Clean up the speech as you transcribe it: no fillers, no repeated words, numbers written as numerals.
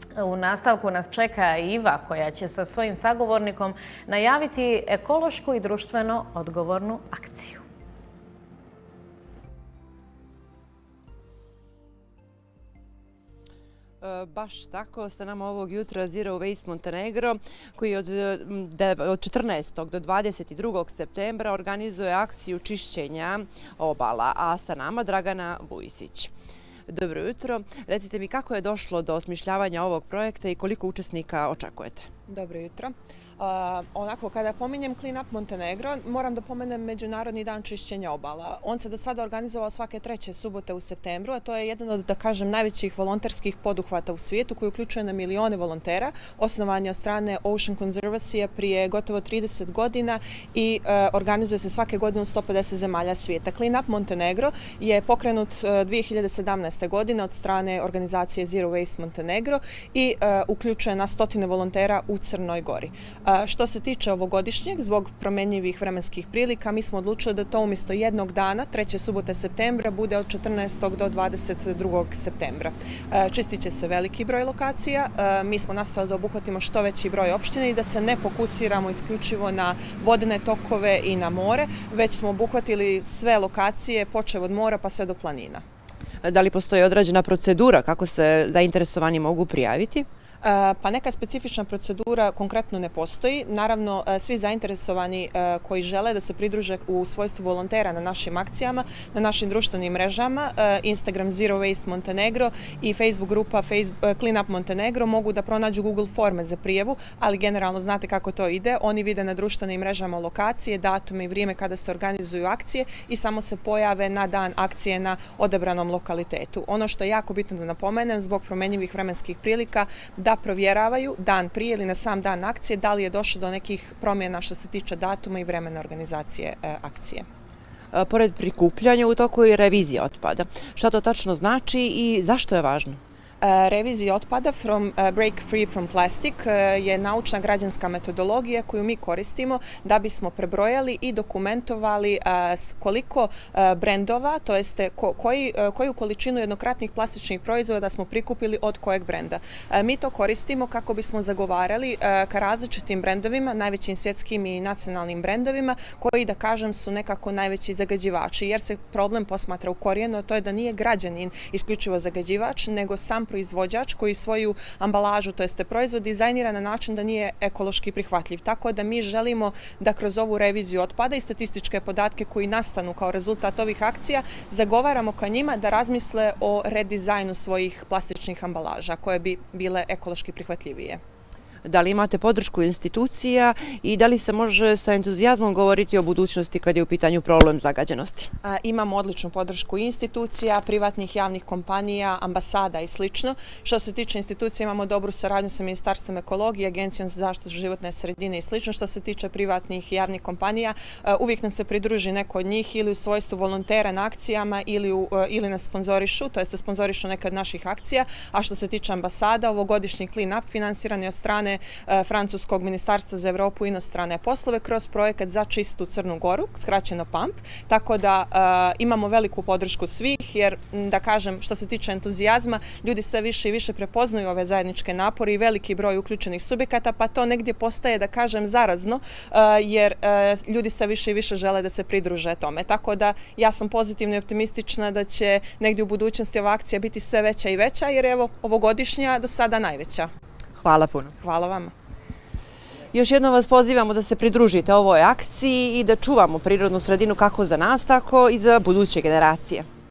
U nastavku nas čeka Iva koja će sa svojim sagovornikom najaviti ekološku i društveno odgovornu akciju. Baš tako, sa nama ovog jutra Zero Waste Montenegro, koji od 14. do 22. septembra organizuje akciju čišćenja obala, a sa nama Dragana Vujisić. Dobro jutro. Recite mi kako je došlo do osmišljavanja ovog projekta i koliko učesnika očekujete? Dobro jutro. Onako, kada pominjem Clean Up Montenegro, moram da pomenem Međunarodni dan čišćenja obala. On se do sada organizovao svake 3. subote u septembru, a to je jedan od, da kažem, najvećih volonterskih poduhvata u svijetu koji uključuje na milione volontera. Osnovan je od strane Ocean Conservancy prije gotovo 30 godina i organizuje se svake godine u 150 zemalja svijeta. Clean Up Montenegro je pokrenut 2017. godine od strane organizacije Zero Waste Montenegro i uključuje na stotine volontera u Crnoj Gori. Što se tiče ovogodišnjeg, zbog promenjivih vremenskih prilika, mi smo odlučili da to umjesto jednog dana, 3. subote septembra, bude od 14. do 22. septembra. Čistit će se veliki broj lokacija. Mi smo nastojali da obuhvatimo što veći broj opština i da se ne fokusiramo isključivo na vodene tokove i na more, već smo obuhvatili sve lokacije, počev od mora pa sve do planina. Da li postoji određena procedura kako se zainteresovani mogu prijaviti? Pa neka specifična procedura konkretno ne postoji. Naravno, svi zainteresovani koji žele da se pridruže u svojstvu volontera na našim akcijama, na našim društvenim mrežama, Instagram Zero Waste Montenegro i Facebook grupa Clean Up Montenegro mogu da pronađu Google forme za prijavu, ali generalno znate kako to ide. Oni vide na društvenim mrežama lokacije, datume i vrijeme kada se organizuju akcije i samo se pojave na dan akcije na odabranom lokalitetu. Ono što je jako bitno da napomenem, zbog promenjivih vremenskih prilika, da provjeravaju dan prije ili na sam dan akcije da li je došlo do nekih promjena što se tiče datuma i vremena organizacije akcije. Pored prikupljanja u toku je revizija otpada. Šta to tačno znači i zašto je važno? Revizija otpada Break Free from Plastic je naučna građanska metodologija koju mi koristimo da bismo prebrojali i dokumentovali koliko brendova, to jeste koju količinu jednokratnih plastičnih proizvoda smo prikupili od kojeg brenda. Mi to koristimo kako bismo zagovarali ka različitim brendovima, najvećim svjetskim i nacionalnim brendovima, koji, da kažem, su nekako najveći zagađivači, jer se problem posmatra u korijenu, a to je da nije građanin isključivo zagađivač, nego sam proizvođač koji svoju ambalažu, to jeste proizvod, dizajnira na način da nije ekološki prihvatljiv. Tako da mi želimo da kroz ovu reviziju otpada i statističke podatke koji nastanu kao rezultat ovih akcija zagovaramo ka njima da razmisle o redizajnu svojih plastičnih ambalaža koje bi bile ekološki prihvatljivije. Da li imate podršku institucija i da li se može sa entuzijazmom govoriti o budućnosti kad je u pitanju problem zagađenosti? Imamo odličnu podršku institucija, privatnih javnih kompanija, ambasada i sl. Što se tiče institucija, imamo dobru saradnju sa Ministarstvom ekologije, Agencijom za zaštitu životne sredine i sl. Što se tiče privatnih i javnih kompanija, uvijek nam se pridruži neko od njih ili u svojstvu volontera na akcijama ili nas sponzorišu, to jeste sponzorišu neke od naših akcija. A što se tiče ambasada, ovogodišnji Clean Up finansiran je od strane Francuskog ministarstva za Evropu i inostrane poslove kroz projekat za čistu Crnu Goru, skraćeno PAMP, tako da imamo veliku podršku svih, jer, da kažem, što se tiče entuzijazma, ljudi sve više i više prepoznaju ove zajedničke napore i veliki broj uključenih subjekata, pa to negdje postaje, da kažem, zarazno, jer ljudi sve više i više žele da se pridruže tome. Tako da ja sam pozitivno i optimistična da će negdje u budućnosti ova akcija biti sve veća i veća, jer evo, ovogodišnja do sada najveća. Hvala puno. Hvala vama. Još jednom vas pozivamo da se pridružite ovoj akciji i da čuvamo prirodnu sredinu kako za nas, tako i za buduće generacije.